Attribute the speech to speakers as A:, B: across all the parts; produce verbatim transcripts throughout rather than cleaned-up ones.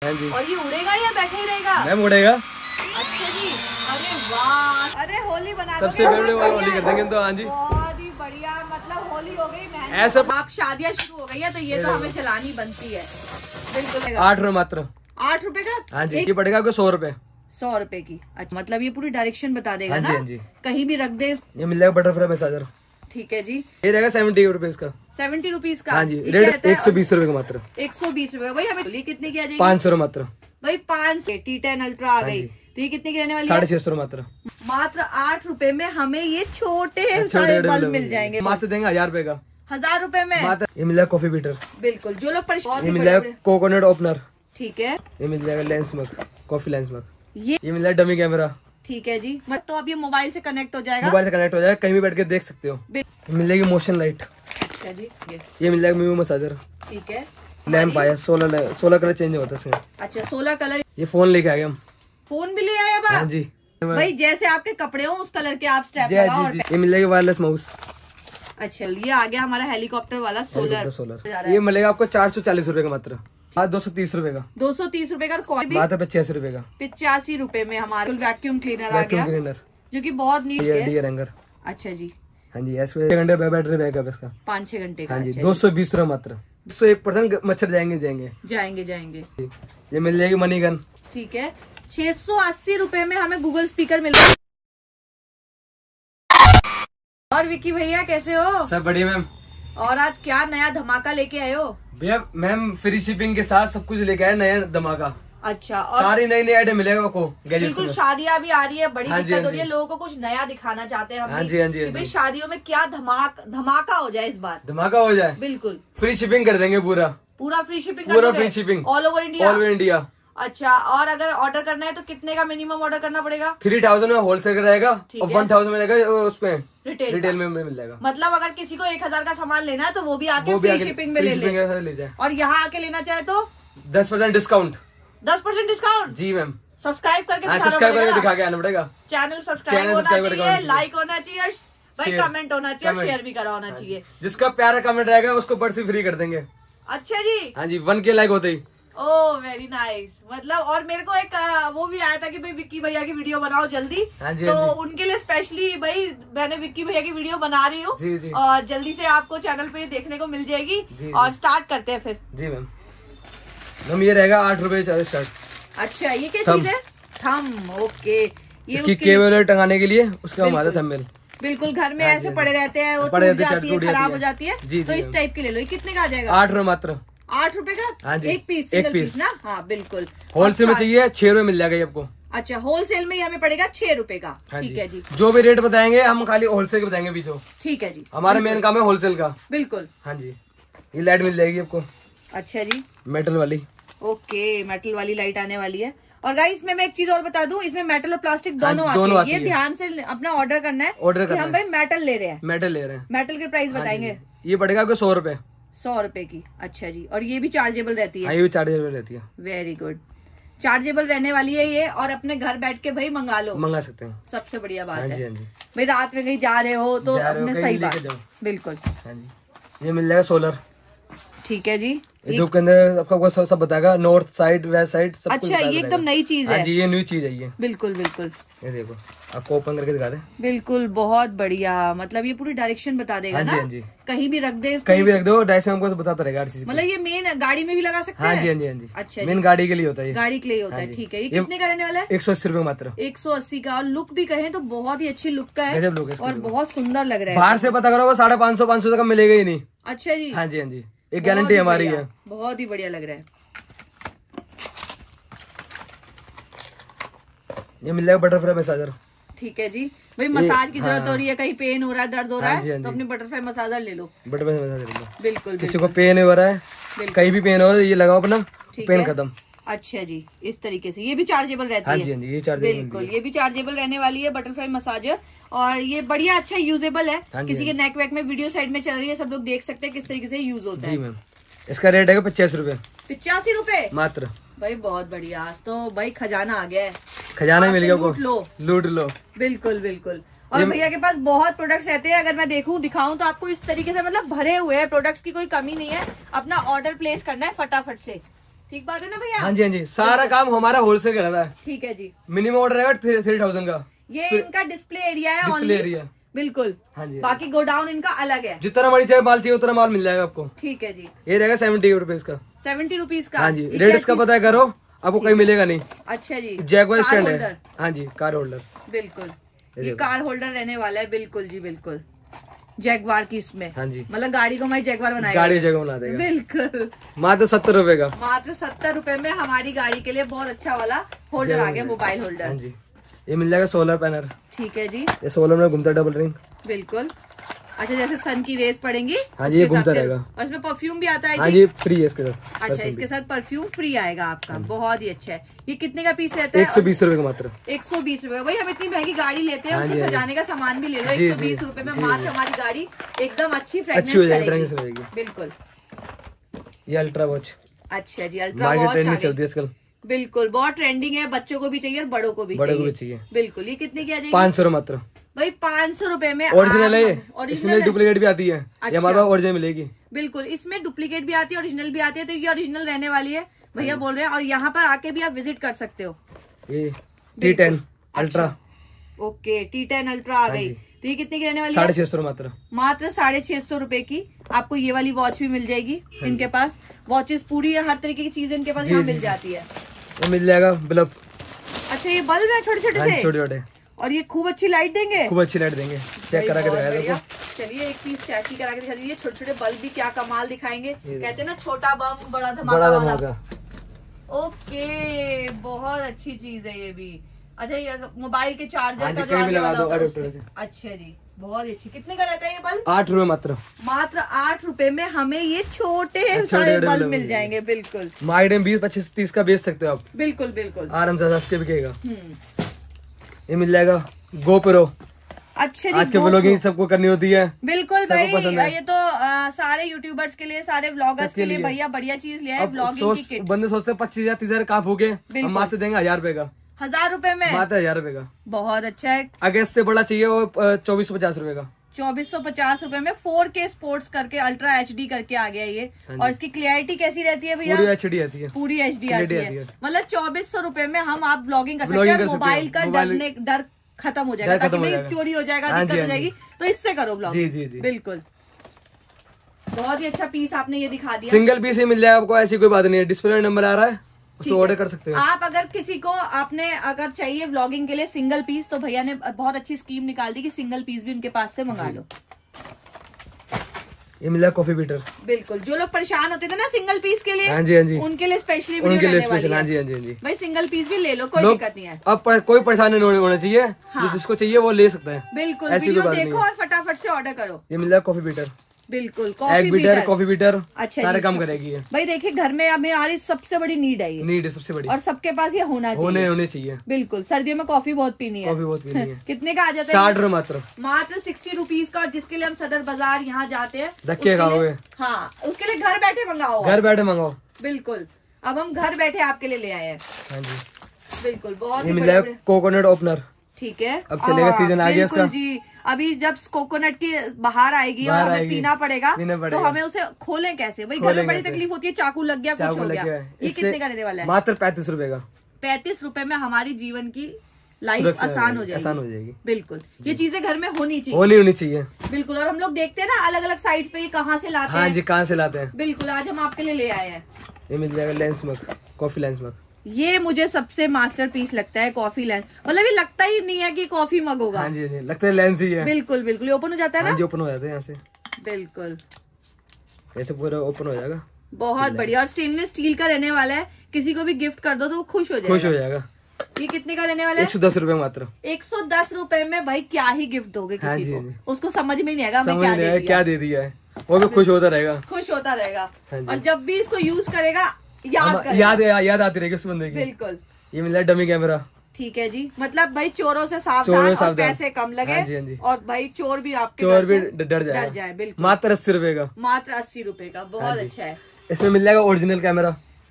A: हाँ जी।
B: और ये उड़ेगा या बैठे ही रहेगा?
A: मैम उड़ेगा।
B: अच्छा जी, अरे वाह, अरे होली बना
A: सबसे फेवरेट वाला होली कर देंगे तो। हाँ जी,
B: बहुत ही बढ़िया, मतलब होली हो गई महंगी।
A: ऐसा
B: आप शादियाँ शुरू हो गई है तो ये तो हमें चलानी बनती है। बिल्कुल।
A: आठ रुपए मात्र।
B: आठ रुपए का?
A: हाँ जी, ये पड़ेगा आपको सौ रुपए।
B: सौ रुपए की। अच्छा, मतलब ये पूरी डायरेक्शन बता देगा
A: हाँ
B: ना?
A: जी, हाँ जी।
B: कहीं भी रख दे।
A: ये मिल जाएगा बटरफ्लाई मसाजर।
B: ठीक है जी,
A: ये रहेगा सेवेंटी रुपीज का।
B: सेवेंटी रुपीज का।
A: हाँ जी, रेट एक सौ बीस रुपए का मात्र।
B: एक सौ बीस रुपए। भाई हमें कितने की आ जाएगी?
A: पाँच सौ मात्र।
B: भाई पाँच सौ। टी टेन अल्ट्रा आ गई तो ये कितने की रहने वाली है?
A: साढ़े छह सौ मात्र।
B: मात्र आठ रुपए में हमें ये छोटे सारे बल्ब मिल जाएंगे।
A: मात्र देंगे हजार रुपए का।
B: हजार रुपए में
A: मात्र। ये मिल जाएगा कॉफी बीटर।
B: बिल्कुल, जो लोग परेशान।
A: ये मिल जाएगा कोकोनट ओपनर।
B: ठीक है।
A: ये मिल जाएगा lens mug, coffee lens mug.
B: ये
A: ये मिल जाएगा डमी कैमरा।
B: ठीक है जी, मत तो अब ये मोबाइल से कनेक्ट हो जाएगा।
A: मोबाइल से कनेक्ट हो जाएगा, कहीं भी बैठ के देख सकते हो। मिल जाएगी मोशन लाइट।
B: अच्छा जी, ये
A: ये मिल जाएगा मीमो मसाजर।
B: ठीक है।
A: लैंप आया, सोलह सोलह कलर चेंज होता है इसमें।
B: अच्छा, सोलह कलर।
A: ये फोन लेके आए हम।
B: फोन भी ले आए अब?
A: हाँ जी
B: भाई, जैसे आपके कपड़े हो उस कलर के आप स्ट्रैप
A: जी,
B: लगाओ।
A: जी, जी। ये मिल जाएगी वायरलेस माउस।
B: अच्छा, ये आ गया हमारा हेलीकॉप्टर वाला सोलर।
A: सोलर ये मिलेगा आपको चार सौ चालीस रूपए का मात्र। हाँ, दो सौ तीस रूपए का।
B: दो सौ तीस रूपए का।
A: मात्र पचासी रूपए का।
B: पिचासी रूपए में हमारा वैक्यूम क्लीनर आ गया,
A: क्लीनर
B: जो कि बहुत नीच है।
A: D hanger.
B: अच्छा जी।
A: हाँ जी, छह घंटे बैटरी बैकअप इसका।
B: पाँच छह घंटे का।
A: हाँ जी,
B: अच्छा
A: दो सौ बीस रूपए मात्र। दो सौ एक परसेंट मच्छर जाएंगे जाएंगे
B: जाएंगे जाएंगे।
A: ये मिल जाएगी मनी गन।
B: ठीक है। छह सौ अस्सी रूपए में हमें गूगल स्पीकर मिलेगा। और विक्की भैया कैसे हो?
A: सब बढ़िया मैम।
B: और आज क्या नया धमाका लेके आए हो?
A: भैया मैम फ्री शिपिंग के साथ सब कुछ लेके आए, नया धमाका।
B: अच्छा, और
A: सारी नई नई आइटम मिलेगा आपको।
B: बिल्कुल, शादियां भी आ रही है, बड़ी
A: हाँ
B: दिक्कत हो रही है, लोगों को कुछ नया दिखाना चाहते हैं हम।
A: हाँ जी, हाँ जी,
B: कि भाई शादियों में क्या धमाक धमाका हो जाए इस बार।
A: धमाका हो जाए।
B: बिल्कुल,
A: फ्री शिपिंग कर देंगे पूरा।
B: पूरा फ्री शिपिंग।
A: पूरा free shipping
B: all over India.
A: All over India.
B: अच्छा, और अगर ऑर्डर करना है तो कितने का मिनिमम ऑर्डर करना पड़ेगा?
A: थ्री थाउजेंड में होलसेल का रहेगा और वन थाउजेंड में रहेगा उसमें
B: रिटेल
A: रिटेल में मिल जाएगा।
B: मतलब अगर किसी को एक हजार का सामान लेना है तो वो भी आके
A: वो भी
B: फ्री
A: आके
B: शिपिंग में ले ले,
A: ले जाए।
B: और यहाँ आके लेना चाहे तो
A: दस परसेंट डिस्काउंट।
B: दस परसेंट डिस्काउंट।
A: जी मैम।
B: सब्सक्राइब करके
A: सब्सक्राइब करके दिखा के आना पड़ेगा।
B: चैनल सब्सक्राइब होना चाहिए, लाइक होना चाहिए, भाई कमेंट होना चाहिए, शेयर भी करा होना चाहिए।
A: जिसका प्यारा कमेंट रहेगा उसको बर्सी फ्री कर देंगे।
B: अच्छा जी।
A: हाँ जी, वन के लाइक होते ही।
B: Oh very nice. मतलब और मेरे को एक आ, वो भी आया था कि भाई विक्की भैया की वीडियो बनाओ जल्दी।
A: हाँ जी,
B: तो
A: हाँ जी।
B: उनके लिए स्पेशली भाई मैंने विक्की भैया की वीडियो बना रही हूँ और जल्दी से आपको चैनल पे देखने को मिल जाएगी।
A: जी,
B: और
A: जी।
B: स्टार्ट करते हैं फिर।
A: जी मैम। मैम ये रहेगा आठ रुपए स्टार्ट।
B: अच्छा, ये क्या चीज है? थम। ओके, ये उसके
A: केबल टंगाने के लिए उसका हमारा थंबनेल।
B: बिल्कुल, घर में ऐसे पड़े रहते हैं, वो
A: पड़े
B: टूट जाती है, खराब हो जाती है,
A: जी,
B: तो
A: जी,
B: इस टाइप के ले लो। ये कितने का आ जाएगा?
A: आठ रुपए मात्र।
B: आठ रुपए का?
A: हाँ जी,
B: एक पीस,
A: एक
B: सिंगल
A: पीस।
B: पीस ना? हाँ बिल्कुल।
A: होलसेल में चाहिए छह रुपए मिल जाएगा ये आपको।
B: अच्छा, होलसेल में हमें पड़ेगा छह रुपए का।
A: हाँ
B: ठीक है जी।
A: जो भी रेट बताएंगे हम खाली होलसेल के बताएंगे बीचो।
B: ठीक है जी,
A: हमारा मेन काम है होलसेल का।
B: बिल्कुल।
A: हाँ जी, ये लाइट मिल जाएगी आपको।
B: अच्छा जी,
A: मेटल वाली।
B: ओके, मेटल वाली लाइट आने वाली है। और गाइस इसमें मैं एक चीज और बता दूं, इसमें मेटल और प्लास्टिक दोनों
A: हाँ,
B: आते
A: दोनों
B: हैं। ये ध्यान से अपना ऑर्डर करना है।
A: ऑर्डर
B: कि
A: करना
B: हम भाई मेटल ले रहे हैं।
A: मेटल ले रहे हैं।
B: मेटल के प्राइस बताएंगे।
A: ये पड़ेगा आपको सौ रुपए।
B: सौ रुपए की। अच्छा जी, और ये भी चार्जेबल रहती है?
A: हाँ, ये भी चार्जेबल रहती है।
B: वेरी गुड, चार्जेबल रहने वाली है ये, और अपने घर बैठ के भाई मंगा लो,
A: मंगा सकते हैं।
B: सबसे बढ़िया बात
A: हाँ
B: है।
A: जी, हाँ जी।
B: भाई रात में कहीं जा रहे हो तो
A: जा रहे हो,
B: अपने
A: कहीं
B: सही
A: लेके
B: बात।
A: जाओ।
B: बिल्कुल।
A: हाँ जी, ये मिल जाएगा सोलर।
B: ठीक है जी।
A: धूप के अंदर आपको सब सब बताएगा, नॉर्थ साइड वेस्ट साइड सब कुछ
B: अच्छा, ये एकदम नई चीज है।
A: हाँ जी, ये न्यू चीज है ये।
B: बिल्कुल बिल्कुल।
A: ये देखो, आपको ओपन करके दिखा रहे हैं।
B: बिल्कुल, बहुत बढ़िया। मतलब ये पूरी डायरेक्शन बता देगा
A: हाँ
B: ना?
A: जी, हाँ जी।
B: कहीं भी रख दे,
A: कहीं भी रख दो, डायरेक्शन हमको बताता रहेगा हर चीज।
B: मतलब ये मेन गाड़ी में भी लगा सकते हैं?
A: हाँ जी, हाँ जी, हाँ जी।
B: अच्छा,
A: मेन गाड़ी के लिए होता है।
B: गाड़ी के लिए होता है। ठीक है, ये कितने का रहने वाला है?
A: एक सौ अस्सी रुपए मात्र।
B: एक सौ अस्सी का। और लुक भी कहें तो बहुत ही अच्छी लुक का है,
A: गजब लुक है
B: और बहुत सुंदर लग रहा है।
A: बाहर से पता करो साढ़े पाँच सौ पाँच सौ तक मिलेगा ही नहीं।
B: अच्छा जी।
A: हाँ जी, हाँ जी, एक गारंटी हमारी है।
B: बहुत ही बढ़िया लग रहा है।
A: ये मिल जाएगा बटरफ्लाई मसाजर।
B: ठीक है जी। भाई मसाज की जरूरत
A: हाँ।
B: हो रही है, कहीं पेन हो रहा है, दर्द हो रहा
A: हाँ जी, हाँ
B: है, तो
A: जी।
B: अपने बटरफ्लाई मसाजर ले लो।
A: Butterfly massager.
B: बिल्कुल।
A: किसी को पेन हो रहा है, कहीं भी पेन हो रहा है, ये लगाओ अपना, पेन खत्म।
B: अच्छा जी, इस तरीके से ये भी चार्जेबल रहती
A: हाँ
B: है?
A: जी, हाँ जी, ये चार्जेबल।
B: बिल्कुल, ये भी चार्जेबल रहने वाली है बटरफ्लाई मसाजर, और ये बढ़िया अच्छा यूजेबल है।
A: हाँ जी,
B: किसी
A: हाँ
B: के नेक वेक में वीडियो साइड में चल रही है, सब लोग देख सकते हैं किस तरीके से यूज होता है।
A: जी मैम, इसका रेट है पचास रूपए
B: पिचासी रूपए
A: मात्र।
B: भाई बहुत बढ़िया, आज तो भाई खजाना आ गया है।
A: खजाना मिल गया,
B: लूट लो,
A: लूट लो।
B: बिल्कुल बिल्कुल। और भैया के पास बहुत प्रोडक्ट्स रहते हैं, अगर मैं देखूं दिखाऊं तो आपको इस तरीके से, मतलब भरे हुए हैं प्रोडक्ट्स की, कोई कमी नहीं है। अपना ऑर्डर प्लेस करना है फटाफट से। ठीक बात है ना भैया?
A: हाँ जी हाँ जी, सारा काम हमारा होलसेल का रहता है।
B: ठीक है जी।
A: मिनिमम ऑर्डर रहेगा थ्री थाउजेंड का।
B: ये इनका डिस्प्ले एरिया है,
A: डिस्प्ले एरिया
B: बिल्कुल।
A: हाँ जी।
B: बाकी गोडाउन इनका अलग है,
A: जितना बड़ी चाहिए माल चाहिए उतना माल मिल जाएगा आपको।
B: ठीक है जी।
A: ये रहेगा सेवेंटी रुपीज का।
B: सेवेंटी रुपीज का।
A: हाँ जी, रेट इसका पता करो, आपको कहीं मिलेगा नहीं।
B: अच्छा जी।
A: जैगवार स्टैंड है। हाँ जी, कार होल्डर,
B: बिल्कुल ये कार होल्डर रहने वाला है, बिल्कुल जी बिल्कुल। जैगवार की इसमें,
A: हाँ जी,
B: मतलब गाड़ी को हमारी जैगवार बनाएगा,
A: गाड़ी जगह बना देगा,
B: बिल्कुल।
A: मात्र सत्तर रुपए का।
B: मात्र सत्तर रुपए में हमारी गाड़ी के लिए बहुत अच्छा वाला होल्डर आ गया, मोबाइल होल्डर।
A: हाँ जी, ये मिल जाएगा सोलर पैनल।
B: ठीक है जी।
A: ये सोलर में घूमता डबल रिंग,
B: बिल्कुल। अच्छा, जैसे सन की रेस पड़ेंगी,
A: हाँ जी, ये घूमता रहेगा।
B: और इसमें परफ्यूम भी आता है?
A: हाँ जी, फ्री है इसके साथ।
B: अच्छा, इसके साथ परफ्यूम फ्री आएगा आपका, बहुत ही अच्छा है। ये कितने का पीस रहता है?
A: एक सौ बीस रुपए का मात्र।
B: एक सौ बीस रुपए। भाई हम इतनी महंगी गाड़ी लेते हैं, उसके सजाने का सामान भी ले लो, एक सौ बीस रुपए में मात्र हमारी गाड़ी एकदम अच्छी फ्रेगनेंस करेगी, बिल्कुल।
A: ये अल्ट्रा वॉच।
B: अच्छा जी, अल्ट्रा वॉच
A: चलती है आजकल,
B: बिल्कुल बहुत ट्रेंडिंग है, बच्चों को भी चाहिए और बड़ों को भी
A: बड़ों
B: चाहिए,
A: को भी चाहिए,
B: बिल्कुल। ये कितने की आ जाएगी?
A: पाँच सौ मात्र।
B: भाई पाँच सौ रुपए में
A: ओरिजिनल है, इसमें डुप्लीकेट भी आती है। अच्छा। ये हमारे पास ओरिजिनल मिलेगी,
B: बिल्कुल। इसमें डुप्लीकेट भी आती है, ओरिजिनल भी आती है, तो ये ओरिजिनल रहने वाली है, भैया बोल रहे हैं। और यहाँ पर आके भी आप विजिट कर सकते हो। ये T ten ultra, okay, T ten ultra आ गई। तो ये कितने की रहने वाली है?
A: साढ़े छह सौ मात्र।
B: मात्र साढ़े छह सौ रुपए की आपको ये वाली वॉच भी मिल जाएगी। इनके पास वॉचेस पूरी हर तरीके की चीज इनके पास यहाँ मिल जाती है।
A: वो मिल जाएगा बल्ब।
B: अच्छा, ये बल्ब है छोटे छोटे से,
A: छोटे छोटे, और
B: ये खूब अच्छी लाइट देंगे,
A: खूब अच्छी लाइट देंगे। चेक करा के दिखाया।
B: चलिए एक पीस चेक ही करा के दिखा दीजिए। छोटे छोटे बल्ब भी क्या कमाल दिखाएंगे, कहते हैं ना छोटा बम बड़ा धमाका वाला। ओके, बहुत अच्छी चीज है ये भी। अच्छा, ये मोबाइल के चार्जर का जो आगे वाला होता है। अच्छा जी, बहुत ही अच्छी। कितने का रहता है ये बल्ब? आठ रुपए मात्र। मात्र आठ रुपए में हमें ये छोटे सारे बल्ब मिल जाएंगे, बिल्कुल।
A: मार्केट में बीस पच्चीस तीस का बेच सकते हो आप,
B: बिल्कुल बिल्कुल,
A: आराम से सस्ते बिकेगा। ये मिल जाएगा गोप्रो। अच्छा, आज के व्लॉगिंग सबको करनी होती है, बिल्कुल भाई। ये तो आ, सारे यूट्यूबर्स के लिए, सारे व्लॉगर्स के लिए भैया बढ़िया चीज लिया है, व्लॉगिंग की किट। बंदे सोचते हैं पच्चीस हजार तीस हजार कहाँ भूखे, हम मात्र देंगे हजार रुपए का। हजार रुपए में मात्र हजार रुपए का, बहुत अच्छा है। अगर इससे बड़ा चाहिए वो चौबीस सौ पचास रुपए का। चौबीस सौ पचास रुपए में फोर के स्पोर्ट्स करके अल्ट्रा एच डी करके आ गया ये। और इसकी क्लियरिटी कैसी रहती है भैया? पूरी एच डी आती है, पूरी एच डी आती है। मतलब चौबीस सौ रुपए में हम आप व्लॉगिंग कर सकते हैं। मोबाइल का डरने डर खत्म हो जाएगा, ताकि भाई चोरी हो जाएगा, दिक्कत हो जाएगी, तो इससे करो ब्लॉग। जी जी जी, बिल्कुल। बहुत ही अच्छा पीस आपने ये दिखा दिया। सिंगल पीस ही मिल जाएगा आपको, ऐसी कोई बात नहीं है। डिस्प्ले नंबर आ रहा है, उसको ऑर्डर कर सकते हैं आप। अगर किसी को आपने अगर चाहिए व्लॉगिंग के लिए सिंगल पीस, तो भैया ने बहुत अच्छी स्कीम निकाल दी कि सिंगल पीस भी उनके पास से मंगा लो। ये मिला कॉफी बीटर, बिल्कुल। जो लोग परेशान होते थे ना सिंगल पीस के लिए, हाँ जी हाँ जी, उनके लिए स्पेशली उनके लिए स्पेशल। हाँ जी हाँ जी हाँ जी, भाई सिंगल पीस भी ले लो, कोई दिक्कत नहीं है। अब पर, कोई परेशानी नहीं होना चाहिए, हाँ। जिसको चाहिए वो ले सकता है, बिल्कुल। वीडियो देखो और फटाफट से ऑर्डर करो। ये मिल रहा है कॉफी बीटर, बिल्कुल। कॉफी बीटर, कॉफी बीटर, अच्छा, सारे काम करेगी ये। भाई देखिए, घर में हमें आ रही सबसे बड़ी नीड है ये, नीड है सबसे बड़ी, और सबके पास ये होना चाहिए, होने होने चाहिए, बिल्कुल। सर्दियों में कॉफी बहुत पीनी है, कॉफी बहुत पीनी है। कितने का आ जाता है? साठ रुपए मात्र, मात्र सिक्सटी रुपीज का। और जिसके लिए हम सदर बाजार यहाँ जाते हैं, धक्के खाओगे, हाँ, उसके लिए घर बैठे मंगाओ, घर बैठे मंगाओ, बिल्कुल। अब हम घर बैठे आपके लिए ले आए हैं, हाँ जी, बिल्कुल। बहुत ही मिला है कोकोनट ओपनर, ठीक है। अब चलेगा, सीजन आ गया इसका जी। अभी जब कोकोनट की बाहर आएगी और हमें पीना पड़ेगा, तो हमें उसे खोलें कैसे? भाई घर में बड़ी तकलीफ होती है, चाकू लग गया, कुछ हो गया। ये कितने का रहने वाला है? मात्र पैंतीस रुपए का। पैंतीस रुपए में हमारी जीवन की लाइफ आसान हो जाएगी, आसान हो जाएगी, बिल्कुल। ये चीजें घर में होनी चाहिए, होनी होनी चाहिए, बिल्कुल। और हम लोग देखते हैं ना अलग अलग साइट पे ये कहाँ से लाते हैं, हाँ जी, कहाँ से लाते हैं, बिल्कुल। आज हम आपके लिए ले आए हैं। ये मिल जाएगा lens mug, coffee lens mug. ये मुझे सबसे मास्टरपीस लगता है, कॉफी लेंस। मतलब ये लगता ही नहीं है कि कॉफी मग होगा, हाँ जी, जी, लगता है लेंस ही है, बिल्कुल बिल्कुल। ओपन हो जाता है ना, हाँ जी, ओपन हो जाता है यहाँ से, बिल्कुल, ऐसे पूरा ओपन हो जाएगा, बहुत बढ़िया। और स्टेनलेस स्टील का रहने वाला है, किसी को भी गिफ्ट कर दो तो वो खुश हो जाएगा, खुश हो जाएगा। ये कितने का रहने वाला है? एक सौ दस रूपये मात्र। एक सौ दस रूपये में भाई क्या ही गिफ्ट दोगे किसी, हाँ जी, को उसको समझ में नहीं आएगा हमें क्या दे दिया, क्या दे दिया है, वो भी खुश होता रहेगा, खुश होता रहेगा। और जब भी इसको यूज करेगा याद याद याद आती रहेगी उस बंदे की, बिल्कुल। ये मिला डमी कैमरा, ठीक है जी। मतलब भाई चोरों से सावधान, और पैसे कम लगे, हाँ जी, हाँ जी। और भाई चोर भी आपके चोर भी डर जाए, डर जाए, बिल्कुल। मात्र अस्सी रुपए का, मात्र अस्सी रुपए का, बहुत अच्छा है। इसमें मिल जाएगा ओरिजिनल कैमरा।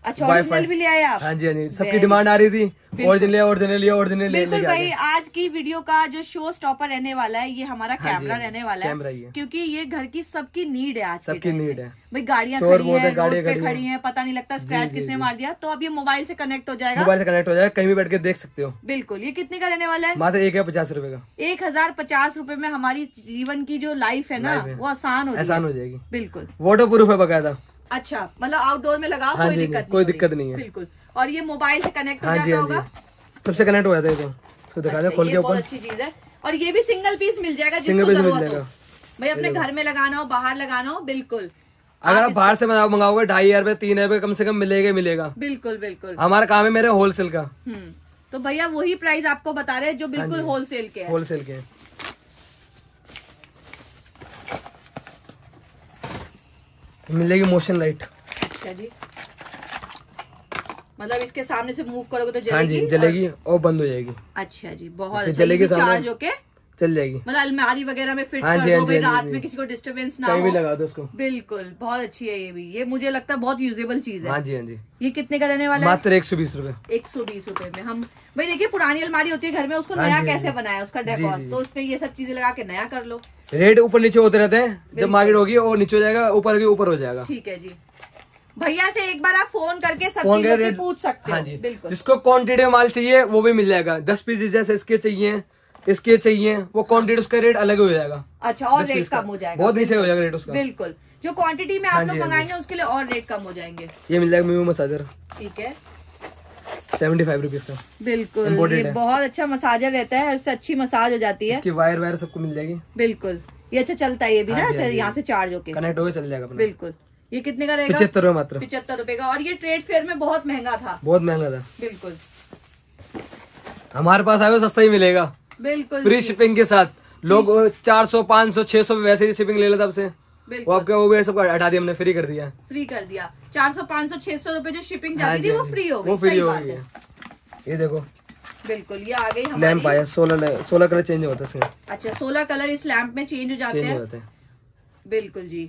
B: अच्छा ओरिजिनल भी ले आए आप?
A: हाँ जी हाँ जी, सबकी डिमांड आ रही थी ओरिजिनल ओरिजिनल ओरिजिनल।
B: बिल्कुल भाई, आज की वीडियो का जो शो स्टॉपर रहने वाला है ये हमारा कैमरा रहने वाला है, क्योंकि ये घर की सबकी नीड है आज,
A: सबकी नीड है
B: भाई। गाड़ियाँ खड़ी हैं, रोड पे खड़ी हैं, पता नहीं लगता स्क्रैच किसने मार दिया, तो अब ये मोबाइल से कनेक्ट हो जाएगा,
A: मोबाइल से कनेक्ट हो जाएगा, कहीं भी बैठ के देख सकते हो।
B: बिल्कुल। ये कितने का रहने वाला है?
A: मात्र एक हजार पचास रूपए का।
B: एक हजार पचास रूपए में हमारी जीवन की जो लाइफ है ना वो आसान हो
A: आसान हो जाएगी।
B: बिल्कुल।
A: वाटर प्रूफ है बकायदा।
B: अच्छा, मतलब आउटडोर में लगाओ,
A: हाँ
B: कोई दिक्कत
A: कोई दिक्कत नहीं है।
B: बिल्कुल। और ये मोबाइल से कनेक्ट हो
A: हाँ
B: जाता होगा?
A: सबसे कनेक्ट हो जाता है तो दिखा दे खोल के ऊपर।
B: बहुत अच्छी चीज है। और ये भी सिंगल पीस मिल जाएगा जिसको जरूरत हो भाई, अपने घर में लगाना हो, बाहर लगाना हो, बिल्कुल।
A: अगर आप बाहर से मंगाओगे ढाई हजार तीन हजार कम से कम मिलेगा मिलेगा।
B: बिल्कुल बिल्कुल।
A: हमारा काम है मेरे होलसेल का।
B: हम्म तो भैया वही प्राइस आपको बता रहे हैं जो बिल्कुल होलसेल के
A: होलसेल के। मिलेगी मोशन लाइट।
B: अच्छा जी, मतलब इसके सामने से मूव करोगे तो जलेगी?
A: हाँ जी जलेगी और, और बंद हो जाएगी।
B: अच्छा जी, बहुत अच्छा। जलेगी, चार्ज होके
A: चल जाएगी,
B: मतलब अलमारी वगैरह में फिट
A: हाँ
B: कर दो भाई, रात में किसी को डिस्टरबेंस ना हो,
A: भी लगा दो उसको।
B: बिल्कुल, बहुत अच्छी है ये भी। ये मुझे लगता है बहुत यूजेबल चीज है।
A: हाँ जी हाँ जी।
B: ये कितने का रहने वाला
A: है? मात्र एक सौ बीस रूपए।
B: एक सौ बीस रूपए में हम भाई देखिए, पुरानी अलमारी होती है घर में, उसको नया कैसे बनाया उसका डेकोर, तो उसमें ये सब चीजें लगा के नया कर लो।
A: रेट ऊपर नीचे होते रहते हैं, जब मार्केट होगी और नीचे हो जाएगा, ऊपर ऊपर हो जाएगा।
B: ठीक है जी। भैया से एक बार आप फोन करके सब चीजों की पूछ सकते हो। हाँ जी बिल्कुल।
A: जिसको क्वांटिटी में माल चाहिए वो भी मिल जाएगा। दस पीस जैसे इसके चाहिए इसके चाहिए, वो क्वांटिटी उसका रेट अलग हो जाएगा।
B: अच्छा, और रेट कम हो जाएगा,
A: बहुत नीचे हो जाएगा रेट उसका।
B: बिल्कुल, जो क्वांटिटी में आप लोग मंगाएंगे उसके लिए और रेट कम हो जाएंगे।
A: ये मिल जाएगा मीमो मसाजर।
B: ठीक है,
A: सेवेंटी फाइव रुपीज का।
B: बिल्कुल, ये बहुत अच्छा मसाजर रहता है, इससे अच्छी मसाज हो जाती है।
A: इसकी वायर वायर सबको मिल जाएगी।
B: बिल्कुल, ये अच्छा चलता है ये भी ना, यहाँ से चार्ज होके
A: कनेक्ट होकर चल जाएगा।
B: बिल्कुल। ये कितने का रहेगा?
A: पचहत्तर रुपए मात्र।
B: पचहत्तर रुपए का। और ये ट्रेड फेयर में बहुत महंगा था,
A: बहुत महंगा था।
B: बिल्कुल।
A: हमारे पास आए सस्ता ही मिलेगा,
B: बिल्कुल,
A: फ्री शिपिंग के साथ। लोग चार सौ पाँच सौ छह सौ वैसे ही शिपिंग ले लेता आपसे, वो आपके वो भी सबको हटा दिया हमने, फ्री कर दिया।
B: फ्री कर दिया। चार सौ पाँच सौ छह सौ रुपए जो शिपिंग जाती थी वो फ्री हो गई।
A: वो फ्री हो गई है। ये देखो,
B: बिल्कुल, ये आ गई हमारी
A: लैंप आया। सोलह सोलह कलर चेंज होता है इसमें।
B: अच्छा, सोलह कलर इस लैंप में चेंज हो जाते हैं। बिल्कुल जी,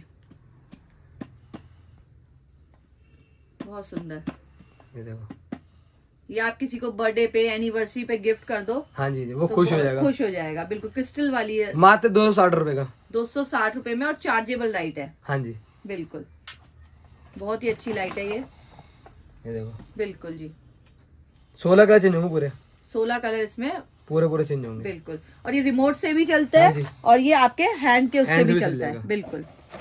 B: बहुत सुंदर।
A: ये देखो,
B: ये आप किसी को बर्थडे पे एनिवर्सरी पे गिफ्ट कर दो।
A: हाँ जी, वो तो खुश हो जाएगा।
B: खुश हो जाएगा, बिल्कुल। क्रिस्टल वाली है,
A: मात्र दो सौ साठ रुपए का।
B: दो सौ साठ रुपए में, और चार्जेबल लाइट है।
A: हाँ जी,
B: बिल्कुल, बहुत ही अच्छी लाइट है ये।
A: ये देखो,
B: बिल्कुल जी,
A: सोलह कलर चेंज होंगे पूरे।
B: सोलह कलर इसमें
A: पूरे पूरे चेंज होंगे।
B: बिल्कुल। और ये रिमोट से भी चलता है, और ये आपके हैंड के उससे भी चलता है। बिल्कुल।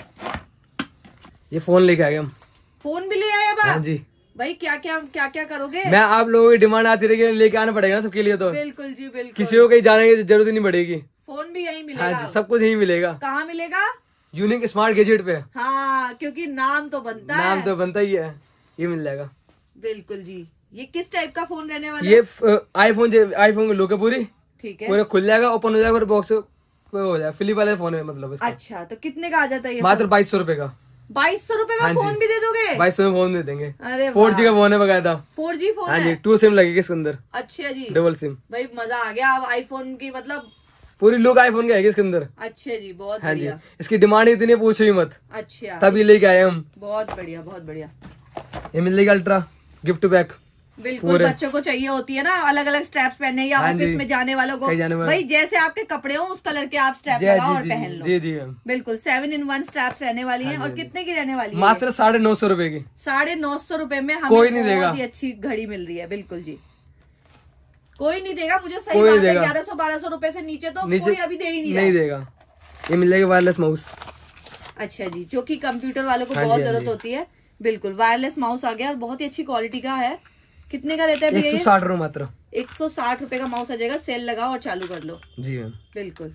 A: ये फोन लेके आ गए हम।
B: फोन भी ले आए अब?
A: हाँ जी
B: भाई, क्या क्या क्या क्या करोगे?
A: मैं आप लोगों की डिमांड आती रहेगी, लेके आना पड़ेगा ना सबके लिए। तो
B: बिल्कुल जी, बिल्कुल।
A: किसी को कहीं जाने की जरूरत नहीं पड़ेगी,
B: फोन भी यही मिलेगा।
A: हाँ जी, सब कुछ यही मिलेगा।
B: कहाँ मिलेगा?
A: यूनिक स्मार्ट गैजेट पे।
B: हाँ, क्योंकि नाम तो बनता है।
A: नाम तो बनता ही है। ये मिल जाएगा।
B: बिल्कुल जी। ये किस टाइप का फोन रहने वाला
A: है? ये आईफोन आईफोन की लुक है पूरी।
B: ठीक है,
A: पूरा खुल जाएगा, ओपन हो जाएगा, बॉक्स हो जाएगा। फ्लिप वाले फोन है मतलब इसका।
B: अच्छा, तो कितने का आ जाता है ये?
A: मात्र बाईस सौ रूपये का।
B: बाईस सौ रूपए में फोन भी दे दोगे?
A: बाईस सौ में फोन दे देंगे।
B: अरे
A: फोर जी का फोन है बकायदा।
B: फोर जी फोन
A: हाँ जी, टू सिम लगेगी इसके अंदर।
B: अच्छा जी,
A: डबल सिम।
B: भाई मजा आ गया। अब आईफोन की मतलब
A: पूरी लुक आईफोन की आएगी इसके अंदर।
B: अच्छा जी, बहुत
A: हाँ
B: बढ़िया।
A: जी, इसकी डिमांड इतनी है पूछो ही मत।
B: अच्छा,
A: तभी लेके आए हम।
B: बहुत बढ़िया, बहुत बढ़िया।
A: ये मिल जाएगा अल्ट्रा गिफ्ट पैक।
B: बिल्कुल, बच्चों को चाहिए होती है ना अलग अलग स्ट्रैप्स पहनने, या ऑफिस में जाने वालों को। भाई जैसे आपके कपड़े हो उस कलर के आप स्ट्रैप लगाओ और पहन लो।
A: जी जी,
B: बिल्कुल। सेवन इन वन स्ट्रैप्स रहने वाली हैं। और कितने की रहने वाली है?
A: मात्र साढ़े नौ सौ रूपये की।
B: साढ़े नौ सौ रूपये में हमें
A: कोई नहीं देगा।
B: बहुत ही अच्छी घड़ी मिल रही है। बिल्कुल जी, कोई नहीं देगा। मुझे सही बात है, ग्यारह सौ बारह सौ रूपये से नीचे तो कोई अभी दे ही नहीं
A: नहीं देगा। ये मिल जाएगा वायरलेस माउस।
B: अच्छा जी, जो की कंप्यूटर वालों को बहुत जरूरत होती है। बिल्कुल, वायरलेस माउस आ गया और बहुत ही अच्छी क्वालिटी का है। कितने का रहता है?
A: एक सौ साठ रुपए मात्र।
B: एक सौ साठ रुपए का माउस आ जाएगा। सेल लगाओ और चालू कर लो।
A: जी मैम,
B: बिल्कुल।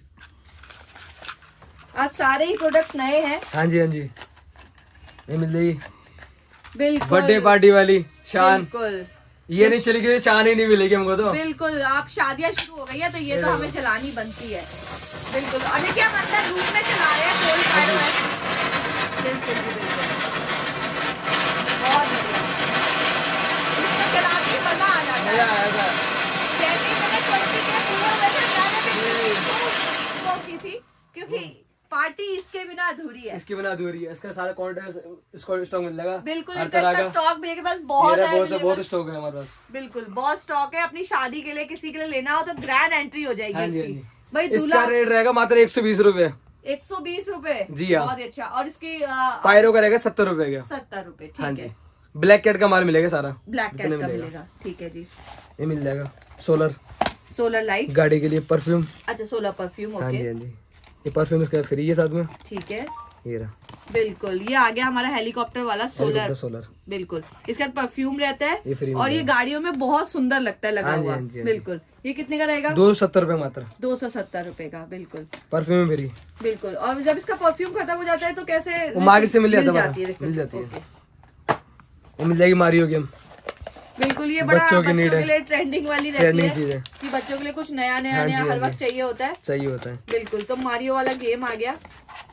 B: आज सारे ही प्रोडक्ट्स नए हैं।
A: हाँ जी हाँ जी, ये मिल जाएगी।
B: बिल्कुल,
A: बर्थडे पार्टी वाली शान।
B: बिल्कुल,
A: ये नहीं चलेगी, शान ही नहीं मिलेगी हमको तो।
B: बिल्कुल, आप शादियां शुरू हो गई है तो ये तो हमें चलानी बनती है। बिल्कुल। और देखिए हम अंदर रूम में चला रहे हैं, कोल्ड फायर है। बिल्कुल बिल्कुल, बहुत बढ़िया। इसको चलाते ही मजा आ जाता है। जैसे ही मैंने ट्वेंटी के पूरे वैसे जाने पे वो की थी, क्योंकि पार्टी इसके बिना अधूरी है,
A: इसके बिना अधूरी है। इसका सारा क्वांटिटी इसको स्टॉक मिल जाएगा।
B: बिल्कुल स्टॉक भी है, बस बहुत है,
A: बहुत बहुत स्टॉक है हमारे पास।
B: बिल्कुल बहुत स्टॉक है। अपनी शादी के लिए किसी के लिए लेना हो तो ग्रैंड एंट्री हो जाएगी।
A: हाँ जी, हाँ जी।
B: भाई
A: इसका रेट रहेगा मात्र एक सौ बीस रूपए।
B: एक सौ बीस रूपए
A: जी हाँ,
B: बहुत अच्छा। और इसकी
A: पायरो का रहेगा सत्तर रूपए का।
B: सत्तर रूपए ठीक
A: हाँ
B: है।
A: ब्लैक कैट का माल मिलेगा सारा,
B: ब्लैक कैट का मिलेगा ठीक है जी।
A: ये मिल जाएगा सोलर,
B: सोलर लाइट
A: गाड़ी के लिए, परफ्यूम।
B: अच्छा सोलर परफ्यूम। ओके
A: हाँ जी, हाँ जी। ये परफ्यूम इसका फ्री है साथ में।
B: ठीक है
A: ये रहा।
B: बिल्कुल ये आ गया हमारा हेलीकॉप्टर वाला सोलर।
A: सोलर
B: बिल्कुल इसके साथ परफ्यूम रहता है
A: ये फ्री,
B: और ये गाड़ियों में बहुत सुंदर लगता है लगा हुआ। बिल्कुल ये कितने का रहेगा?
A: दो सौ सत्तर रूपए मात्र।
B: दो सौ सत्तर रूपए का बिल्कुल।
A: परफ्यूम फ्री
B: बिल्कुल। और जब इसका परफ्यूम खत्म हो जाता है तो कैसे?
A: मार्केट से मिल जाता
B: है,
A: मिल जाती है। ये मिल जाएगी मारियो गेम।
B: बिल्कुल ये बड़ा बच्चों के लिए ट्रेंडिंग वाली रहती है
A: चीज है
B: कि बच्चों के लिए कुछ नया नया नया हर वक्त चाहिए होता है।
A: चाहिए होता है
B: बिल्कुल। तो मारियो वाला गेम आ गया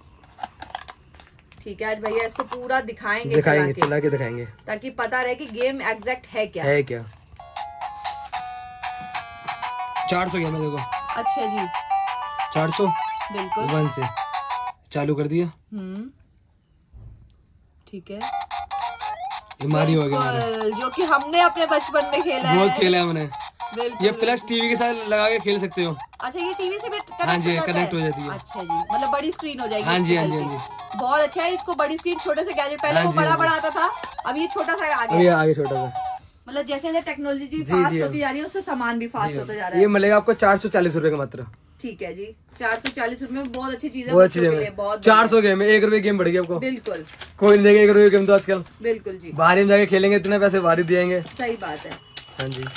B: ठीक है। आज भैया इसको पूरा दिखाएंगे
A: दिखाएंगे चला के दिखाएंगे
B: ताकि पता रहे कि गेम एग्जैक्ट है क्या
A: है क्या। चार सौ गेम है देखो।
B: अच्छा जी
A: चार सौ
B: बिल्कुल।
A: वन से चालू कर दिया।
B: हम्म ठीक है।
A: ये मारियो हो गया
B: जो कि हमने अपने बचपन में खेला है,
A: बहुत खेला है हमने। ये प्लस टीवी के साथ लगा के खेल सकते हो।
B: अच्छा ये टीवी से भी
A: हाँ जी कनेक्ट हो जाती है।
B: अच्छा जी मतलब बड़ी स्क्रीन हो जाएगी।
A: हाँ जी हाँ जी हाँ जी
B: बहुत अच्छा है। इसको बड़ी स्क्रीन छोटे से गैजेट पहले वो बड़ा बड़ा आता था, अब ये छोटा सा आ गया।
A: आगे छोटा सा
B: मतलब जैसे जैसे टेक्नोलॉजी फास्ट होती जा रही है उससे सामान भी फास्ट होता जा रहा है।
A: ये मिलेगा आपको चार सौ चालीस रूपए का मात्र।
B: ठीक है जी चार सौ चालीस रूपए में बहुत अच्छी चीज है।
A: बहुत अच्छी गेम। चार सौ गेम है, एक रुपए गेम बढ़ गया आपको।
B: बिल्कुल
A: कोई नहीं देगा एक रुपए गेम तो आजकल।
B: बिल्कुल जी
A: बाहर में जाके खेलेंगे इतने पैसे बाहर दिएंगे।
B: सही बात है।
A: हाँ जी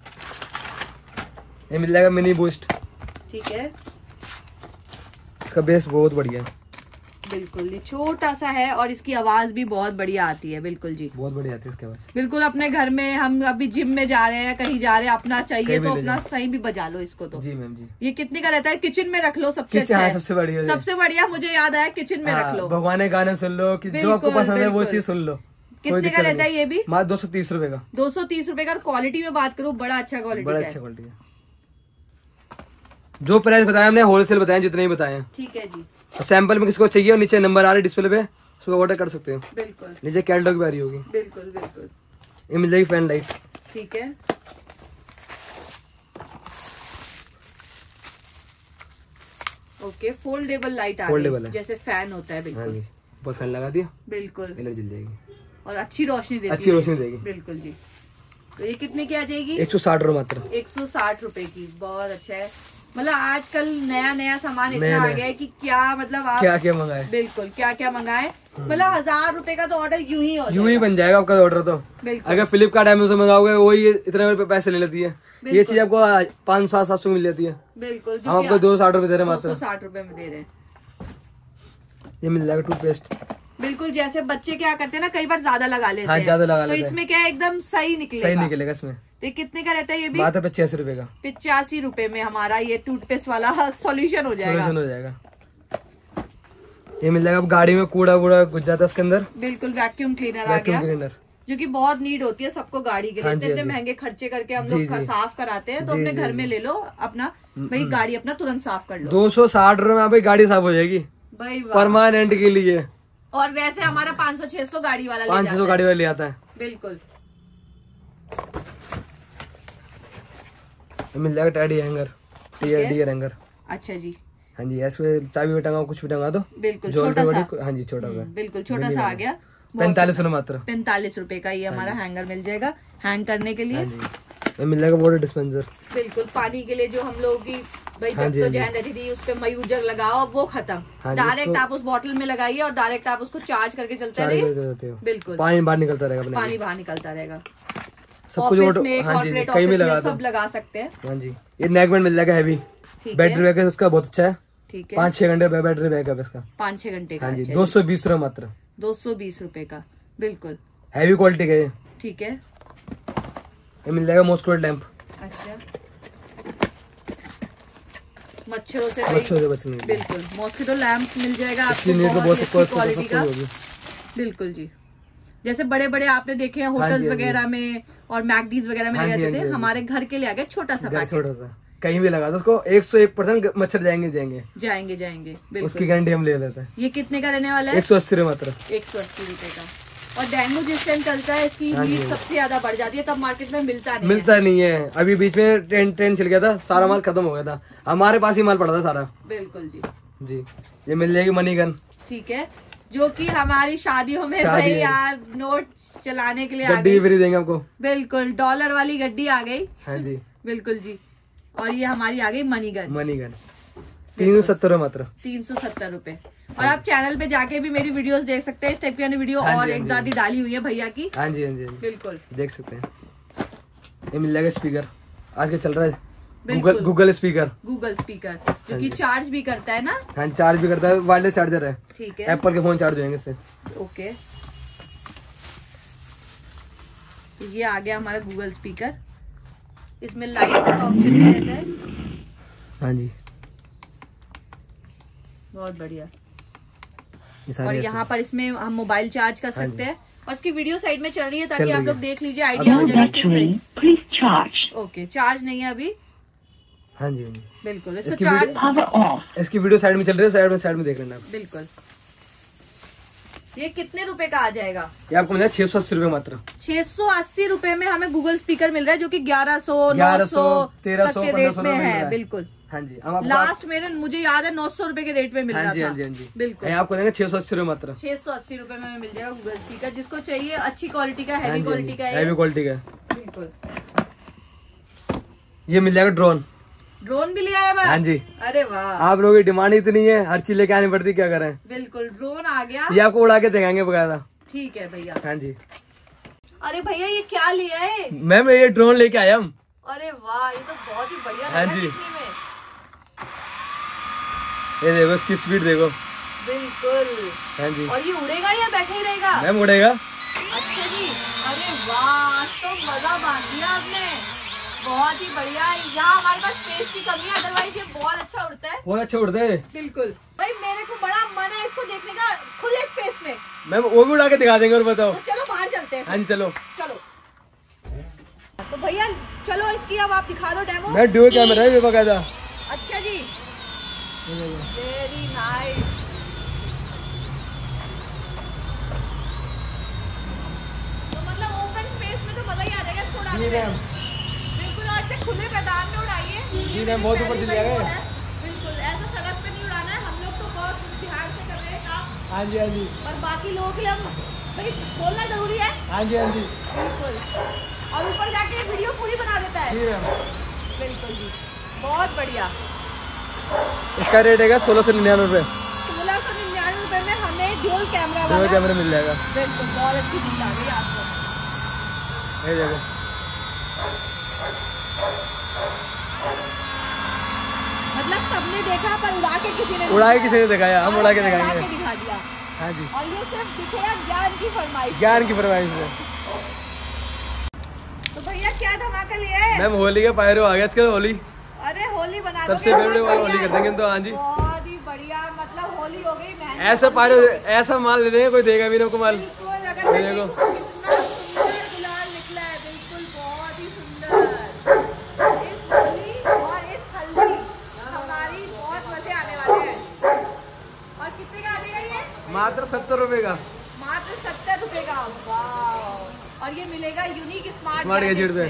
A: ये मिल जाएगा मिनी बूस्ट।
B: ठीक है
A: इसका बेस बहुत बढ़िया है।
B: बिल्कुल ये छोटा सा है और इसकी आवाज भी बहुत बढ़िया आती है। बिल्कुल जी
A: बहुत बढ़िया आती है इसकी आवाज।
B: बिल्कुल अपने घर में हम अभी जिम में जा रहे हैं कहीं जा रहे हैं अपना चाहिए तो अपना सही भी बजा लो इसको। तो
A: जी मैम जी
B: ये कितने का रहता है? किचन में रख लो सबसे अच्छा है।
A: सबसे बढ़िया
B: सबसे बढ़िया मुझे याद आया किचन में रख लो।
A: भगवान के गाने सुन लो कि जो आपको पसंद है वो चीज सुन लो।
B: कितने का रहता है ये भी?
A: मात्र दो सौ तीस रूपए का।
B: दो सौ तीस रूपए का। क्वालिटी में बात करूँ बड़ा अच्छा क्वालिटी
A: बड़ा अच्छा क्वालिटी है। जो प्राइस बताया हमने होलसेल बताया जितने ही बताए।
B: ठीक है जी।
A: सैंपल में किसको चाहिए नीचे नंबर आ रहा है डिस्प्ले पे उसको ऑर्डर कर सकते हो।
B: बिल्कुल
A: नीचे कैटलॉग भी आ रही होगी।
B: बिल्कुल बिल्कुल।
A: ये मिल जाएगी फैन लाइट।
B: ठीक है ओके। फोल्डेबल लाइट आ रही है जैसे फैन होता है। बिल्कुल
A: ऊपर फैन लगा दिया।
B: बिल्कुल
A: एनर्जी जल जाएगी
B: और अच्छी रोशनी देगी।
A: अच्छी रोशनी देगी।
B: बिल्कुल जी। तो ये कितने की आ जाएगी?
A: एक सौ साठ रूपए मात्र।
B: एक सौ साठ रूपए की। बहुत अच्छा है। मतलब आजकल नया नया सामान इतना आ गया है कि क्या मतलब आप
A: क्या क्या मंगाए।
B: बिल्कुल क्या क्या मंगाए। मतलब हजार रुपए का तो ऑर्डर यूं ही हो
A: यूं ही बन जाएगा आपका ऑर्डर तो। अगर फ्लिपकार्ट अमेज़न मंगाओगे वही इतने रुपए पैसे ले लेती है। ये चीज आपको पाँच सात सात सौ मिल जाती है।
B: बिल्कुल
A: हम आपको दो साठ रूपए दे रहे हैं मात्र।
B: साठ रूपए में दे रहे हैं।
A: ये मिल जाएगा टूथपेस्ट।
B: बिल्कुल जैसे बच्चे क्या करते हैं ना कई बार ज्यादा लगा लेते
A: हाँ,
B: हैं।
A: ज्यादा लगा
B: तो
A: लेते
B: इसमें क्या एकदम सही निकलेगा।
A: सही निकलेगा इसमें।
B: तो कितने का रहता है ये भी?
A: मात्र पचासी रूपए का।
B: पिचासी रूपए में हमारा ये टूथपेस्ट वाला सॉल्यूशन हो जाएगा।
A: सॉल्यूशन हो जाएगा। ये मिल जाएगा। अब गाड़ी में कूड़ा वूड़ा घुस जाता है इसके अंदर।
B: बिल्कुल वैक्यूम क्लीनर आ गया
A: क्लीनर जो
B: कि बहुत नीड होती है सबको गाड़ी के लिए। इतने इतने महंगे खर्चे करके हम लोग साफ कराते हैं तो अपने घर में ले लो अपना भाई गाड़ी अपना तुरंत साफ कर लो।
A: दो सौ साठ रूपए में गाड़ी साफ हो जाएगी
B: भाई
A: परमानेंट के लिए।
B: और वैसे हमारा पाँच सौ छह सौ गाड़ी वाला
A: पाँच छह सौ गाड़ी वाला ले आता है।
B: बिल्कुल
A: मिल जाएगा टैडी हैंगर। Tier hanger.
B: अच्छा जी
A: हाँ जी ऐसे चाबी भी टंगा कुछ भी टंगा दो।
B: बिल्कुल छोटा सा।
A: हाँ जी छोटा सा
B: बिल्कुल छोटा सा आ गया।
A: पैंतालीस रूपए मात्र।
B: पैंतालीस रूपए का ये हमारा हैंगर मिल जाएगा हैंग करने के लिए।
A: मिल जाएगा वाटर डिस्पेंसर।
B: बिल्कुल पानी के लिए जो हम लोग की भाई जब तो जहन रहती थी उस पे मयूर जग लगाओ वो खत्म। डायरेक्ट आप उस बोतल में लगाइए और डायरेक्ट आप उसको चार्ज करके चलते रहिए। बिल्कुल
A: पानी बाहर निकलता रहेगा।
B: पानी बाहर निकलता रहेगा।
A: सब कुछ
B: कॉर्पोरेट ऑफिस में सब लगा सकते हैं।
A: हाँ जी ये नेकबैंड मिल जाएगा हैवी। बैटरी बैकअप उसका बहुत अच्छा है।
B: ठीक है
A: पाँच छह घंटे बैटरी बैकअप इसका।
B: पाँच छह घंटे का।
A: हाँ जी दो सौ बीस रूपए मात्र।
B: दो सौ बीस रूपए का। बिल्कुल
A: हैवी क्वालिटी का ये।
B: ठीक है
A: ये मिल जाएगा मॉस्किटो लैंप।
B: अच्छा मच्छरों से
A: मच्छरों से बचने।
B: बिल्कुल मॉस्किटो लैंप मिल जाएगा आपको
A: बहुत
B: बहुत अच्छी
A: क्वालिटी का।
B: बिल्कुल जी जैसे बड़े बड़े आपने देखे हैं होटल्स वगैरह में और मैकडीज वगैरह में लगे थे। हमारे घर के लिए आ गया छोटा सा पैकेट।
A: छोटा सा
C: कहीं भी लगा दो उसको एक सौ एक परसेंट मच्छर जाएंगे जाएंगे
B: जाएंगे जाएंगे
C: उसकी गारंटी हम ले लेते हैं।
B: ये कितने का रहने वाला है?
C: एक सौ अस्सी रुपए मात्र।
B: एक सौ अस्सी रुपए का। और डेंगू जिस टाइम चलता है इसकी हीट सबसे ज्यादा बढ़ जाती है, तब मार्केट में मिलता नहीं
C: मिलता है। नहीं है। अभी बीच में ट्रेंड ट्रेंड चल गया था, सारा माल खत्म हो गया था, हमारे पास ही माल पड़ा था सारा।
B: बिल्कुल जी
C: जी। ये मिल जाएगी मनीगन,
B: ठीक है, जो कि हमारी शादियों में भाई यार नोट चलाने के लिए
C: गड्डी फ्री देंगे आपको।
B: बिल्कुल, डॉलर वाली गड्डी आ गई।
C: हाँ जी
B: बिल्कुल जी। और ये हमारी आ गई मनीगन।
C: मनीगन तीन सौ सत्तर मात्र।
B: तीन सौ सत्तर रूपए। और आप चैनल पे जाके भी मेरी वीडियोस देख सकते हैं, इस टाइप की वीडियो और एक दादी डाली हुई है भैया की।
C: हाँ जी हाँ जी
B: बिल्कुल
C: देख सकते हैं। ये मिल जाएगा स्पीकर, आज के चल रहा है Google Google speaker.
B: Google speaker जो कि चार्ज भी करता है ना?
C: हाँ चार्ज भी करता है, वायरलेस चार्जर है।
B: ठीक है,
C: एप्पल के फोन चार्ज होंगे इससे।
B: ओके, तो ये आ गया हमारा गूगल स्पीकर। इसमें लाइट्स का ऑप्शन भी रहता है।
C: हाँ जी
B: बहुत बढ़िया। और यहाँ पर इसमें हम मोबाइल चार्ज कर सकते हैं, और इसकी वीडियो साइड में चल रही है ताकि आप लोग देख लीजिए, आइडिया हो जाएगा किस तरीके। ओके, चार्ज नहीं है अभी।
C: हाँ जी हाँ जी
B: बिल्कुल, इसको चार्ज
C: इसकी वीडियो साइड में चल रही है, साइड में साइड में देख लेना।
B: बिल्कुल। ये कितने रुपए का आ जाएगा?
C: ये आपको मिलेगा छह सौ अस्सी रुपए मात्र।
B: छह सौ अस्सी रुपए में हमें गूगल स्पीकर मिल रहा है, जो कि ग्यारह सौ
C: ग्यारह सौ तेरह सौ
B: के रेट में है। बिल्कुल
C: हाँ जी।
B: लास्ट मेरे मुझे याद है नौ सौ रुपए के रेट में मिल रहा था।
C: हाँ जी हाँ जी
B: बिल्कुल।
C: आपको देंगे छह सौ अस्सी रुपए मात्र।
B: छह सौ अस्सी रुपए में मिल जाएगा गूगल स्पीकर, जिसको चाहिए अच्छी क्वालिटी का, हैवी क्वालिटी का।
C: हैवी क्वालिटी का
B: बिल्कुल।
C: ये मिल जाएगा ड्रोन।
B: ड्रोन भी लिया है भाई?
C: हाँ जी।
B: अरे वाह,
C: आप लोगों की डिमांड इतनी है, हर चीज लेके आनी पड़ती, क्या करें।
B: बिल्कुल, ड्रोन आ गया।
C: ये आपको उड़ा के दिखाएंगे बकायदा।
B: ठीक है भैया।
C: हाँ जी।
B: अरे भैया ये क्या लिया है?
C: मैम ये ड्रोन लेके आया हम।
B: अरे वाह, ये तो बहुत ही बढ़िया लगा।
C: हाँ जी।
B: दिखने में।
C: ये देखो इसकी स्पीड देखो।
B: बिल्कुल।
C: हाँ जी।
B: और ये उड़ेगा या बैठे ही रहेगा?
C: मैम उड़ेगा।
B: अच्छा जी। अरे वाह, तो मजा बांध दिया आपने, बहुत ही बढ़िया। यहाँ हमारे पास स्पेस की कमी है, अदरवाइज ये बहुत अच्छा उड़ता है।
C: बहुत अच्छा उड़ता है।
B: बिल्कुल भाई, मेरे को बड़ा मन है इसको देखने का खुले स्पेस में।
C: मैम वो भी उड़ा के दिखा देंगे। और बताओ।
B: तो चलो बाहर चलते हैं।
C: हाँ जी चलो
B: चलो। तो भैया चलो इसकी अब आप दिखा दो डेमो।
C: मैं ड्यूल कैमरा है ये बकायदा।
B: अच्छा जी, वेरी नाइस। तो मतलब ओपन स्पेस में तो मजा ही आ जाएगा इसको उड़ाने में। बिल्कुल, और से खुले मैदान में उड़ाइए।
C: जी मैम बहुत ऊपर चले गए।
B: बिल्कुल, ऐसा सड़क पे नहीं उड़ाना है, हम लोग तो बहुत ध्यान से कर रहे हैं काम।
C: हाँ जी हाँ जी।
B: और बाकी लोगों के लिए हम भाई बोलना जरूरी है।
C: हाँ जी हाँ जी
B: बिल्कुल। और ऊपर जाके वीडियो पूरी बना देता है। बिल्कुल जी, बहुत बढ़िया।
C: इसका रेट है सोलह सौ निन्यानवे रूपए।
B: सोलह सौ निन्यानवे रूपए में हमें ड्यूल कैमरा
C: ड्यूल कैमरा मिल जाएगा।
B: बिल्कुल, बहुत अच्छी चीज आ गई आपको।
C: ये देखो,
B: मतलब सबने देखा पर उड़ा के किसी ने
C: उड़ा के किसी ने दिखाया, हम उड़ा के दिखाएंगे।
B: दिखा दिया।
C: हाँ जी।
B: और ये सिर्फ दिखेगा ज्ञान की फरमाइश।
C: ज्ञान की फरमाइश है।
B: तो भैया क्या धमाका लिया है?
C: मैम होली का पायरो आ गया आजकल। होली,
B: अरे होली बना
C: सबसे फेवरेट वाला होली कर देंगे तो। हाँ जी
B: बहुत ही बढ़िया, मतलब होली हो गई।
C: ऐसा पायरो ऐसा माल ले देंगे, कोई देगा भी नहीं को माल।
B: देखो कितना सुंदर गुलाल निकला है। बिल्कुल बहुत ही सुंदर। इस होली और इस हल्दी हमारी बहुत मजे आने वाले हैं। और कितने का आ जाएगा ये?
C: मात्र सत्तर रुपए का।
B: मात्र सत्तर रुपए का। वाह। और ये मिलेगा यूनिक स्मार्ट
C: स्मार्ट गैजेट पे।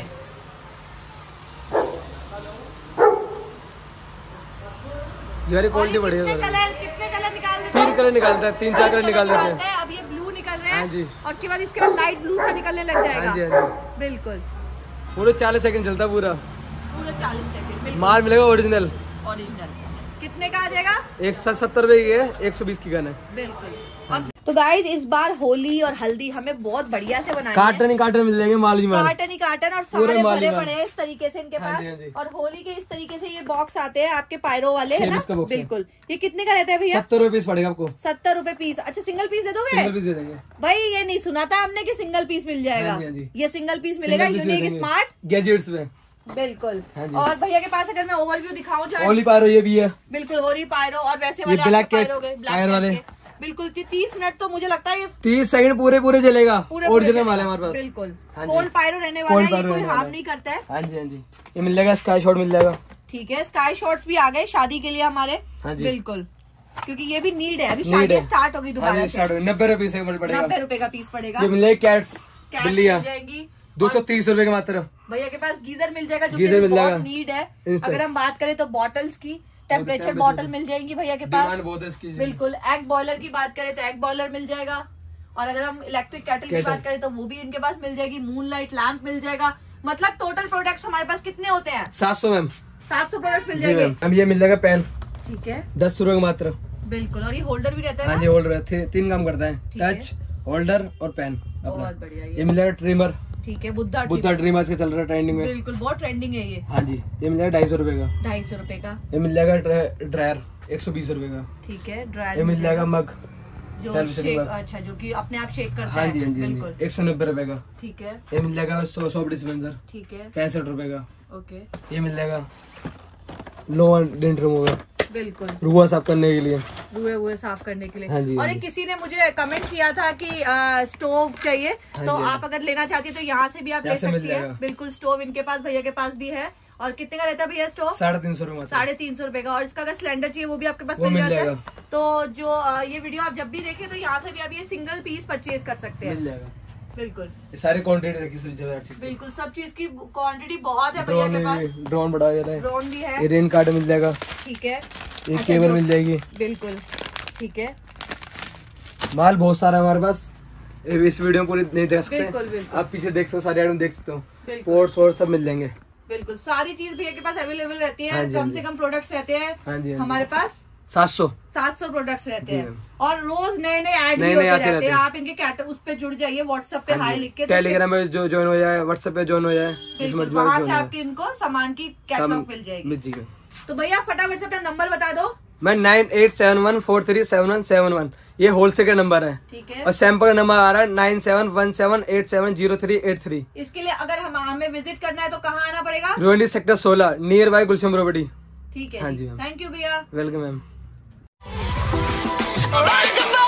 C: यार क्वालिटी बढ़िया है।
B: कलर कितने कलर निकाल देते
C: हैं? तीन कलर निकालता है, तीन चार कलर निकाल देते हैं।
B: अब ये ब्लू निकल रहे हैं।
C: हाँ जी।
B: और उसके बाद इसके बाद लाइट ब्लू सा निकलने लग जाएगा।
C: हाँ जी हाँ जी
B: बिल्कुल,
C: पूरे चालीस सेकंड चलता पूरा।
B: पूरे चालीस सेकंड
C: माल मिलेगा ओरिजिनल।
B: ओरिजिनल कितने का आ जाएगा?
C: एक सौ सत्तर रुपए की है, एक सौ बीस की गन है।
B: बिल्कुल। और तो गाइस इस बार होली और हल्दी हमें बहुत बढ़िया से बनानी है।
C: कार्टन ही कार्टन मिल जाएंगे माल ही माल।
B: कार्टन ही कार्टन और सारे भरे पड़े हैं इस तरीके से इनके पास। और होली के इस तरीके से ये बॉक्स आते हैं आपके पायरो वाले, है ना? बिल्कुल। ये कितने का रहता है भैया?
C: सत्तर रुपए पीस पड़ेगा आपको।
B: सत्तर रुपए पीस। अच्छा, सिंगल पीस दे दोगे?
C: सिंगल पीस दे देंगे
B: भाई। ये नहीं सुना था हमने कि सिंगल पीस मिल जाएगा।
C: हाँ जी, हाँ जी।
B: ये सिंगल पीस मिलेगा यूनिक स्मार्ट
C: गैजेट्स में।
B: बिल्कुल। और भैया के पास अगर मैं ओवरव्यू दिखाऊं जाए,
C: होली पायरो ये भी है।
B: बिल्कुल, होली पायरो और वैसे वाले
C: ब्लैक
B: पायरो गए
C: ब्लैक वाले।
B: बिल्कुल तीस मिनट तो मुझे लगता है ये
C: तीस सेकंड पूरे पूरे चलेगा। ओरिजिनल माल है हमारे पास।
B: बिल्कुल कोल्ड पायरो रहने वाला है, ये कोई हार्म नहीं करता है।
C: हाँ जी हाँ जी। ये मिल जाएगा, स्काई शॉट मिल जाएगा।
B: ठीक है, स्काई शॉर्ट्स भी आ गए शादी के लिए हमारे। हाँ जी बिल्कुल, क्योंकि ये भी नीड है, अभी शादी स्टार्ट होगी दोबारा से।
C: नब्बे रुपए से पड़ेगा,
B: नब्बे रुपए का पीस पड़ेगा।
C: ये मिलेगी कैट्स बिल्लियां
B: जाएंगी
C: दो सौ तीस रूपए के मात्र।
B: भैया के पास गीजर मिल जाएगा जो
C: गीजर
B: कि
C: मिल
B: बहुत नीड है। अगर हम बात करें तो बॉटल्स की, टेम्परेचर बॉटल मिल जाएंगी भैया के पास बिल्कुल। एग बॉयलर की बात करें तो एग बॉयलर मिल जाएगा, और अगर हम इलेक्ट्रिक केटल की बात करें तो वो भी इनके पास मिल जाएगी। मूनलाइट लैंप मिल जाएगा। मतलब टोटल प्रोडक्ट्स हमारे पास कितने होते हैं?
C: सात सौ मैम,
B: सात सौ प्रोडक्ट्स मिल जाएंगे।
C: अब ये मिल जाएगा पेन,
B: ठीक है,
C: दस रुपए का मात्र
B: बिल्कुल। और ये होल्डर भी रहता है।
C: हाँ जी होल्डर, तीन काम करता है, टच, होल्डर और पेन।
B: बहुत बढ़िया।
C: ये मिल जाएगा ट्रिमर,
B: ठीक है, बुद्धा
C: बुद्धा ट्रिमर आज के चल रहा है ट्रेंडिंग में,
B: बिल्कुल बहुत ट्रेंडिंग है ये।
C: हाँ जी, ये मिल जाएगा ढाई सौ रूपये का,
B: ढाई सौ रूपये का।
C: ये मिल जाएगा ड्रायर एक सौ बीस रूपये का,
B: ठीक है। ड्रायर
C: ये मिल जाएगा मग
B: जो शेक, अच्छा जो कि अपने आप शेक करता
C: है, हाँ जी हाँ जी
B: बिल्कुल,
C: एक सौ नब्बे रूपये का,
B: ठीक है।
C: ये मिल जाएगा सोप डिस्पेंसर,
B: ठीक है,
C: पैंसठ रूपये का,
B: ओके।
C: ये मिल जाएगा लो डेंट रिमूवर,
B: बिल्कुल,
C: रुआ साफ करने के लिए,
B: रुए हुए साफ करने के लिए।
C: हाँ जी,
B: और
C: हाँ
B: एक किसी ने मुझे कमेंट किया था कि आ, स्टोव चाहिए,
C: हाँ
B: तो
C: जी,
B: आप अगर लेना चाहती है तो यहाँ से भी आप ले सकती है बिल्कुल। स्टोव इनके पास, भैया के पास भी है। और कितने का रहता है भैया स्टोव?
C: साढ़े तीन सौ रूपये,
B: साढ़े तीन सौ रूपये का। और इसका अगर सिलेंडर चाहिए वो भी आपके पास मिल जाता है। तो जो आ, ये वीडियो आप जब भी देखें तो यहाँ से भी आप ये सिंगल पीस परचेज कर सकते हैं,
C: मिल जाएगा
B: बिल्कुल।
C: सारी क्वांटिटी रखी है,
B: बिल्कुल सब चीज की क्वांटिटी बहुत है भैया के पास।
C: ड्रोन बड़ा है,
B: ड्रोन भी है,
C: ये रेन कार्ड मिल जाएगा,
B: ठीक है,
C: ये केबल मिल जाएगी,
B: बिल्कुल ठीक है।
C: माल बहुत सारा है हमारे पास, इस वीडियो में पूरी नहीं देख सकते,
B: बिल्कुल बिल्कुल
C: आप पीछे देख सकते हो, सारे आइटम देख सकते हो, पोर्ट्स और सब मिल जाएंगे,
B: बिल्कुल। सारी चीज भैया के पास अवेलेबल रहती है। कम से कम प्रोडक्ट्स रहते हैं हमारे पास
C: सात सौ
B: सात सौ प्रोडक्ट्स रहते हैं, और रोज नए नए ऐड भी होते रहते हैं। आप इनके कैटर उस पे जुड़ जाइए, व्हाट्सएप पे हाई लिख के,
C: टेलीग्राम में जो ज्वाइन हो जाए, व्हाट्सएप पे ज्वाइन हो जाए,
B: वहाँ से आपके इनको सामान की कैटलॉग मिल जाएगी। तो भैया फटाफट से अपना नंबर बता दो।
C: मैं nine eight seven one four three seven one seven one ये होलसेल का नंबर है,
B: ठीक है।
C: और सैंपल का नंबर आ रहा है nine seven one seven eight seven zero three eight three.
B: इसके लिए अगर हम हमें विजिट करना है तो कहाँ आना पड़ेगा?
C: रोहिणी सेक्टर सोलह, नियर बाय गुलशन प्रॉपर्टी।
B: ठीक है,
C: हाँ जी,
B: थैंक यू भैया,
C: वेलकम मैम।
D: Like a